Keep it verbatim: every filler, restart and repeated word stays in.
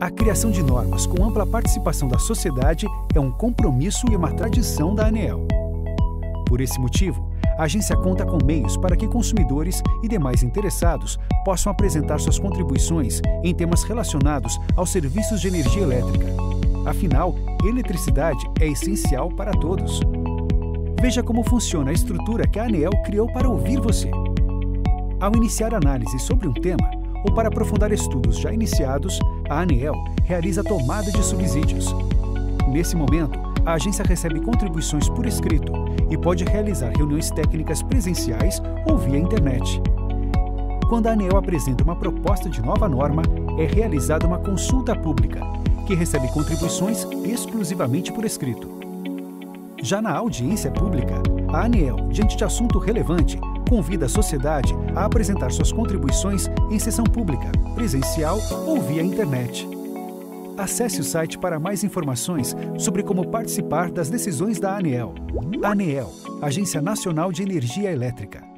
A criação de normas com ampla participação da sociedade é um compromisso e uma tradição da ANEEL. Por esse motivo, a agência conta com meios para que consumidores e demais interessados possam apresentar suas contribuições em temas relacionados aos serviços de energia elétrica. Afinal, eletricidade é essencial para todos. Veja como funciona a estrutura que a ANEEL criou para ouvir você. Ao iniciar análise sobre um tema, ou para aprofundar estudos já iniciados, a ANEEL realiza a tomada de subsídios. Nesse momento, a agência recebe contribuições por escrito e pode realizar reuniões técnicas presenciais ou via internet. Quando a ANEEL apresenta uma proposta de nova norma, é realizada uma consulta pública, que recebe contribuições exclusivamente por escrito. Já na audiência pública, a ANEEL, diante de assunto relevante, convida a sociedade a apresentar suas contribuições em sessão pública, presencial ou via internet. Acesse o site para mais informações sobre como participar das decisões da ANEEL. ANEEL, Agência Nacional de Energia Elétrica.